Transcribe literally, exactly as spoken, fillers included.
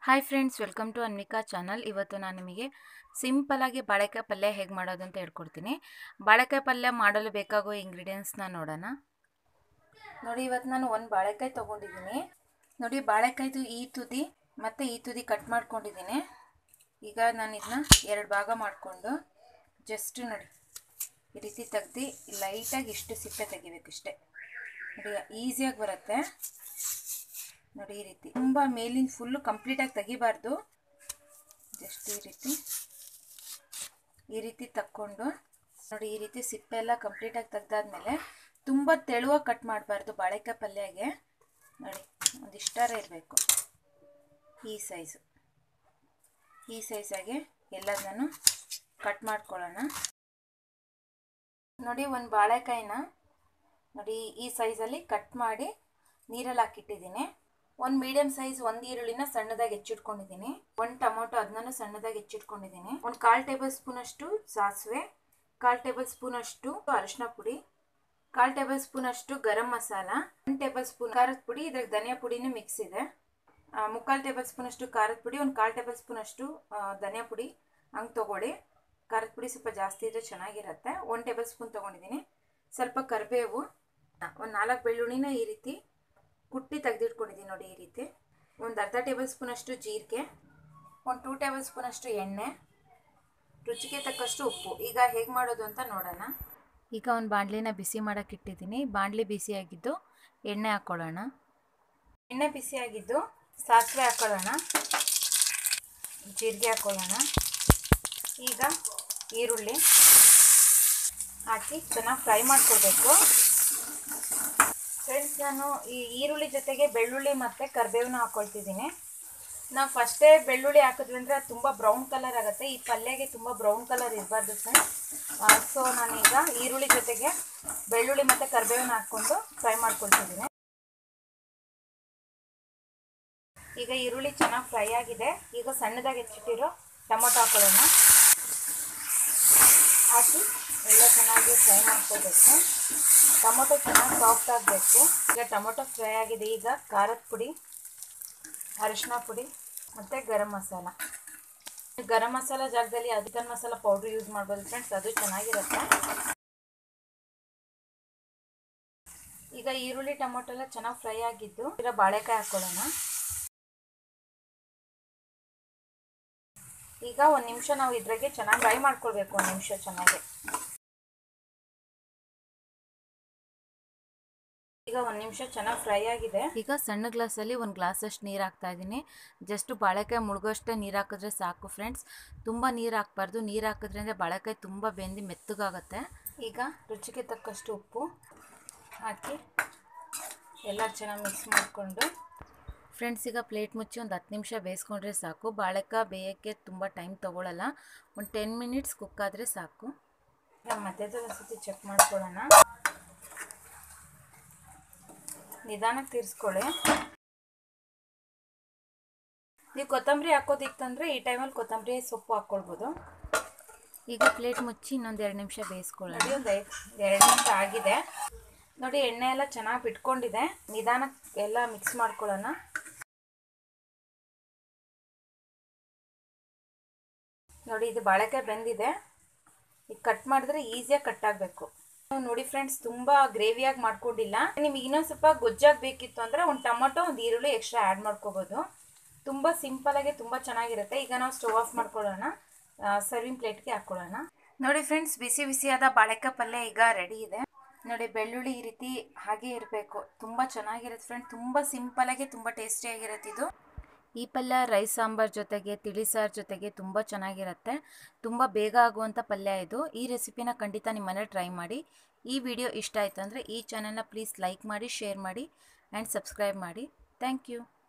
Hi friends, welcome to Anvika channel. ಇವತ್ತು ನಾನು ನಿಮಗೆ ಸಿಂಪಲ್ ಆಗಿ ಬಾಳೆಕಾಯಿ ಪಲ್ಯ ಹೇಗೆ ಮಾಡೋದು ಅಂತ ಹೇಳ್ಕೊಡ್ತೀನಿ. ಬಾಳೆಕಾಯಿ ಪಲ್ಯ ಮಾಡಲು ಬೇಕಾಗುವ ಇಂಗ್ರೀಡಿಯೆಂಟ್ಸ್ನ ನೋಡೋಣ. ನೋಡಿ, ಇವತ್ತು ನಾನು ಒಂದು ಬಾಳೆಕಾಯಿ ತೊಗೊಂಡಿದ್ದೀನಿ. ನೋಡಿ, ಬಾಳೆಕಾಯ್ದು ಈ ತುದಿ ಮತ್ತು ಈ ತುದಿ ಕಟ್ ಮಾಡ್ಕೊಂಡಿದ್ದೀನಿ. ಈಗ ನಾನು ಇದನ್ನ ಎರಡು ಭಾಗ ಮಾಡಿಕೊಂಡು ಜಸ್ಟ್ ನೋಡಿ ಈ ರೀತಿ ತೆಗ್ದು ಲೈಟಾಗಿ ಇಷ್ಟು ಸಿಪ್ಪೆ ತೆಗಿಬೇಕು. ಇಷ್ಟೇ ನೋಡಿ, ಈಸಿಯಾಗಿ ಬರುತ್ತೆ. ನೋಡಿ, ಈ ರೀತಿ ತುಂಬ ಮೇಲಿನ ಫುಲ್ಲು ಕಂಪ್ಲೀಟಾಗಿ ತೆಗಿಬಾರ್ದು. ಜಸ್ಟ್ ಈ ರೀತಿ ಈ ರೀತಿ ತಕ್ಕೊಂಡು ನೋಡಿ, ಈ ರೀತಿ ಸಿಪ್ಪೆ ಎಲ್ಲ ಕಂಪ್ಲೀಟಾಗಿ ತೆಗ್ದಾದ್ಮೇಲೆ ತುಂಬ ತೆಳುವಾಗಿ ಕಟ್ ಮಾಡಬಾರ್ದು. ಬಾಳೆಕಾಯಿ ಪಲ್ಯಗೆ ನೋಡಿ ಒಂದಿಷ್ಟಾರ ಇರಬೇಕು. ಈ ಸೈಜು ಈ ಸೈಜಾಗೆ ಎಲ್ಲದನ್ನು ಕಟ್ ಮಾಡ್ಕೊಳ್ಳೋಣ. ನೋಡಿ, ಒಂದು ಬಾಳೆಕಾಯಿನ ನೋಡಿ ಈ ಸೈಜಲ್ಲಿ ಕಟ್ ಮಾಡಿ ನೀರಲ್ಲಿ ಹಾಕಿಟ್ಟಿದ್ದೀನಿ. ಒಂದು ಮೀಡಿಯಂ ಸೈಜ್ ಒಂದು ಈರುಳ್ಳಿನ ಸಣ್ಣದಾಗಿ ಹೆಚ್ಚಿಟ್ಕೊಂಡಿದ್ದೀನಿ. ಒಂದು ಟೊಮೊಟೊ ಅದನ್ನು ಸಣ್ಣದಾಗಿ ಹೆಚ್ಚಿಟ್ಕೊಂಡಿದ್ದೀನಿ. ಒಂದು ಕಾಲು ಟೇಬಲ್ ಸ್ಪೂನ್ ಅಷ್ಟು ಸಾಸಿವೆ, ಕಾಲು ಟೇಬಲ್ ಸ್ಪೂನ್ ಅಷ್ಟು ಅರಿಶಿನ ಪುಡಿ, ಕಾಲು ಟೇಬಲ್ ಸ್ಪೂನ್ ಅಷ್ಟು ಗರಂ ಮಸಾಲ, ಒಂದು ಟೇಬಲ್ ಸ್ಪೂನ್ ಖಾರದ ಪುಡಿ, ಇದ್ರಾಗ ಧನಿಯಾ ಪುಡಿನೂ ಮಿಕ್ಸ್ ಇದೆ. ಮುಕ್ಕಾಲು ಟೇಬಲ್ ಸ್ಪೂನ್ ಅಷ್ಟು ಖಾರದ ಪುಡಿ, ಒಂದು ಕಾಲು ಟೇಬಲ್ ಸ್ಪೂನ್ ಅಷ್ಟು ಧನಿಯಾ ಪುಡಿ ಹಂಗೆ ತೊಗೊಳ್ಳಿ. ಖಾರದ ಪುಡಿ ಸ್ವಲ್ಪ ಜಾಸ್ತಿ ಇದ್ದರೆ ಚೆನ್ನಾಗಿರುತ್ತೆ. ಒಂದು ಟೇಬಲ್ ಸ್ಪೂನ್ ತೊಗೊಂಡಿದ್ದೀನಿ. ಸ್ವಲ್ಪ ಕರಿಬೇವು, ಒಂದು ನಾಲ್ಕು ಬೆಳ್ಳುಳ್ಳಿನ ಈ ರೀತಿ ಕುಟ್ಟಿ ತೆಗೆದಿಟ್ಕೊಂಡಿದ್ದೀನಿ. ನೋಡಿ, ಈ ರೀತಿ ಒಂದು ಅರ್ಧ ಟೇಬಲ್ ಸ್ಪೂನ್ ಅಷ್ಟು ಜೀರಿಗೆ, ಒಂದು ಟೂ ಟೇಬಲ್ ಸ್ಪೂನ್ ಅಷ್ಟು ಎಣ್ಣೆ, ರುಚಿಗೆ ತಕ್ಕಷ್ಟು ಉಪ್ಪು. ಈಗ ಹೇಗೆ ಮಾಡೋದು ಅಂತ ನೋಡೋಣ. ಈಗ ಒಂದು ಬಾಣಲಿನ ಬಿಸಿ ಮಾಡೋಕ್ಕೆ ಇಟ್ಟಿದ್ದೀನಿ. ಬಾಣಲಿ ಬಿಸಿಯಾಗಿದ್ದು ಎಣ್ಣೆ ಹಾಕ್ಕೊಳ್ಳೋಣ. ಎಣ್ಣೆ ಬಿಸಿಯಾಗಿದ್ದು ಸಾಸಿವೆ ಹಾಕ್ಕೊಳ್ಳೋಣ, ಜೀರಿಗೆ ಹಾಕ್ಕೊಳ್ಳೋಣ. ಈಗ ಈರುಳ್ಳಿ ಹಾಕಿ ಚೆನ್ನಾಗಿ ಫ್ರೈ ಮಾಡ್ಕೊಳ್ಬೇಕು. ಫ್ರೆಂಡ್ಸ್, ನಾನು ಈ ಈರುಳ್ಳಿ ಜೊತೆಗೆ ಬೆಳ್ಳುಳ್ಳಿ ಮತ್ತು ಕರಿಬೇವನ್ನ ಹಾಕ್ಕೊಳ್ತಿದ್ದೀನಿ. ನಾವು ಫಸ್ಟೇ ಬೆಳ್ಳುಳ್ಳಿ ಹಾಕಿದ್ವಿ ಅಂದರೆ ಅದು ತುಂಬ ಬ್ರೌನ್ ಕಲರ್ ಆಗುತ್ತೆ. ಈ ಪಲ್ಯಗೆ ತುಂಬ ಬ್ರೌನ್ ಕಲರ್ ಇರಬಾರ್ದು ಫ್ರೆಂಡ್ಸ್. ಸೊ ನಾನೀಗ ಈರುಳ್ಳಿ ಜೊತೆಗೆ ಬೆಳ್ಳುಳ್ಳಿ ಮತ್ತು ಕರಿಬೇವನ್ನ ಹಾಕ್ಕೊಂಡು ಫ್ರೈ ಮಾಡ್ಕೊಳ್ತಿದ್ದೀನಿ. ಈಗ ಈರುಳ್ಳಿ ಚೆನ್ನಾಗಿ ಫ್ರೈ ಆಗಿದೆ. ಈಗ ಸಣ್ಣದಾಗಿ ಹೆಚ್ಚಿಟ್ಟಿರೋ ಟೊಮೊಟೊ ಹಾಕೊಳ್ಳೋಣ. ಹಾಕಿ ಎಲ್ಲ ಚೆನ್ನಾಗಿ ಫ್ರೈ ಮಾಡ್ಕೊಳ್ಬೇಕು. ಟೊಮೊಟೊ ಚೆನ್ನಾಗಿ ಸಾಫ್ಟ್ ಆಗಬೇಕು. ಈಗ ಟೊಮೊಟೊ ಫ್ರೈ ಆಗಿದೆ. ಈಗ ಖಾರದ ಪುಡಿ, ಅರಿಶಿನ ಪುಡಿ ಮತ್ತು ಗರಂ ಮಸಾಲ. ಗರಂ ಮಸಾಲ ಜಾಗದಲ್ಲಿ ಚಿಕನ್ ಮಸಾಲ ಪೌಡ್ರ್ ಯೂಸ್ ಮಾಡ್ಬೋದು ಫ್ರೆಂಡ್ಸ್, ಅದು ಚೆನ್ನಾಗಿರುತ್ತೆ. ಈಗ ಈರುಳ್ಳಿ ಟೊಮೊಟೊ ಎಲ್ಲ ಚೆನ್ನಾಗಿ ಫ್ರೈ ಆಗಿದ್ದು ಈಗ ಬಾಳೆಕಾಯಿ ಹಾಕ್ಕೊಳ್ಳೋಣ. ಈಗ ಒಂದು ನಿಮಿಷ ನಾವು ಇದ್ರಾಗೆ ಚೆನ್ನಾಗಿ ಫ್ರೈ ಮಾಡ್ಕೊಳ್ಬೇಕು. ಒಂದು ನಿಮಿಷ ಚೆನ್ನಾಗಿ. ಈಗ ಒಂದು ನಿಮಿಷ ಚೆನ್ನಾಗಿ ಫ್ರೈ ಆಗಿದೆ. ಈಗ ಸಣ್ಣ ಗ್ಲಾಸಲ್ಲಿ ಒಂದು ಗ್ಲಾಸಷ್ಟು ನೀರು ಹಾಕ್ತಾ ಇದ್ದೀನಿ. ಜಸ್ಟ್ ಬಾಳೆಕಾಯಿ ಮುಳುಗೋಷ್ಟೇ ನೀರು ಹಾಕಿದ್ರೆ ಸಾಕು ಫ್ರೆಂಡ್ಸ್. ತುಂಬ ನೀರು ಹಾಕ್ಬಾರ್ದು. ನೀರು ಹಾಕಿದ್ರಿಂದ ಬಾಳೆಕಾಯಿ ತುಂಬ ಬೆಂದು ಮೆತ್ತಗಾಗುತ್ತೆ. ಈಗ ರುಚಿಗೆ ತಕ್ಕಷ್ಟು ಉಪ್ಪು ಹಾಕಿ ಎಲ್ಲ ಚೆನ್ನಾಗಿ ಮಿಕ್ಸ್ ಮಾಡಿಕೊಂಡು ಫ್ರೆಂಡ್ಸ್, ಈಗ ಪ್ಲೇಟ್ ಮುಚ್ಚಿ ಒಂದು ಹತ್ತು ನಿಮಿಷ ಬೇಯಿಸ್ಕೊಂಡ್ರೆ ಸಾಕು. ಬಾಳೆಕಾಯಿ ಬೇಯೋಕ್ಕೆ ತುಂಬ ಟೈಮ್ ತೊಗೊಳ್ಳಲ್ಲ. ಒಂದು ಟೆನ್ ಮಿನಿಟ್ಸ್ ಕುಕ್ ಆದರೆ ಸಾಕು. ಮಧ್ಯದಲ್ಲಿ ಒಂದು ಸತಿ ಚೆಕ್ ಮಾಡ್ಕೊಳ್ಳೋಣ. ನಿಧಾನಕ್ಕೆ ತೀರಿಸ್ಕೊಳ್ಳಿ. ನೀವು ಕೊತ್ತಂಬರಿ ಹಾಕೋದಿತ್ತಂದರೆ ಈ ಟೈಮಲ್ಲಿ ಕೊತ್ತಂಬರಿ ಸೊಪ್ಪು ಹಾಕ್ಕೊಳ್ಬೋದು. ಈಗ ಪ್ಲೇಟ್ ಮುಚ್ಚಿ ಇನ್ನೊಂದು ಎರಡು ನಿಮಿಷ ಬೇಯಿಸ್ಕೊಳ್ಳೋಣ. ಒಂದು ಐದು ಎರಡು ನಿಮಿಷ ಆಗಿದೆ. ನೋಡಿ, ಎಣ್ಣೆ ಎಲ್ಲ ಚೆನ್ನಾಗಿ ಬಿಟ್ಕೊಂಡಿದೆ. ನಿಧಾನಕ್ಕೆ ಎಲ್ಲ ಮಿಕ್ಸ್ ಮಾಡ್ಕೊಳ್ಳೋಣ. ನೋಡಿ, ಇದು ಬಾಳೆಕಾಯಿ ಬೆಂದಿದೆ. ಈಗ ಕಟ್ ಮಾಡಿದ್ರೆ ಈಸಿಯಾಗಿ ಕಟ್ ಆಗಬೇಕು. ನೋಡಿ ಫ್ರೆಂಡ್ಸ್, ತುಂಬ ಗ್ರೇವಿಯಾಗಿ ಮಾಡ್ಕೊಂಡಿಲ್ಲ. ನಿಮಗೆ ಇನ್ನೊಂದು ಸ್ವಲ್ಪ ಗೊಜ್ಜಾಗಿ ಬೇಕಿತ್ತು ಅಂದರೆ ಒಂದು ಟೊಮೊಟೊ ಒಂದು ಈರುಳ್ಳಿ ಎಕ್ಸ್ಟ್ರಾ ಆ್ಯಡ್ ಮಾಡ್ಕೋಬೋದು. ತುಂಬ ಸಿಂಪಲಾಗಿ ತುಂಬ ಚೆನ್ನಾಗಿರುತ್ತೆ. ಈಗ ನಾವು ಸ್ಟವ್ ಆಫ್ ಮಾಡ್ಕೊಳ್ಳೋಣ. ಸರ್ವಿಂಗ್ ಪ್ಲೇಟ್ಗೆ ಹಾಕ್ಕೊಳ್ಳೋಣ. ನೋಡಿ ಫ್ರೆಂಡ್ಸ್, ಬಿಸಿ ಬಿಸಿಯಾದ ಬಾಳೆಕಾಯಿ ಪಲ್ಯ ಈಗ ರೆಡಿ ಇದೆ. ನೋಡಿ, ಬೆಳ್ಳುಳ್ಳಿ ಈ ರೀತಿ ಹಾಗೆ ಇರಬೇಕು. ತುಂಬ ಚೆನ್ನಾಗಿರುತ್ತೆ ಫ್ರೆಂಡ್. ತುಂಬ ಸಿಂಪಲಾಗಿ ತುಂಬ ಟೇಸ್ಟಿಯಾಗಿರುತ್ತೆ ಇದು. ಈ ಪಲ್ಯ ರೈಸ್ ಸಾಂಬಾರ್ ಜೊತೆಗೆ, ತಿಳಿ ಸಾರು ಜೊತೆಗೆ ತುಂಬ ಚೆನ್ನಾಗಿರುತ್ತೆ. ತುಂಬ ಬೇಗ ಆಗುವಂಥ ಪಲ್ಯ ಇದು. ಈ ರೆಸಿಪಿನ ಖಂಡಿತ ನಿಮ್ಮ ಮನೇಲಿ ಟ್ರೈ ಮಾಡಿ. ಈ ವಿಡಿಯೋ ಇಷ್ಟ ಆಯಿತು ಅಂದರೆ ಈ ಚಾನಲ್ನ ಪ್ಲೀಸ್ ಲೈಕ್ ಮಾಡಿ, ಶೇರ್ ಮಾಡಿ ಆ್ಯಂಡ್ ಸಬ್ಸ್ಕ್ರೈಬ್ ಮಾಡಿ. Thank you.